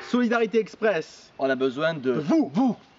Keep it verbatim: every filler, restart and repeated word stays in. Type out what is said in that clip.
Solidarité Express. On a besoin de... Vous, vous.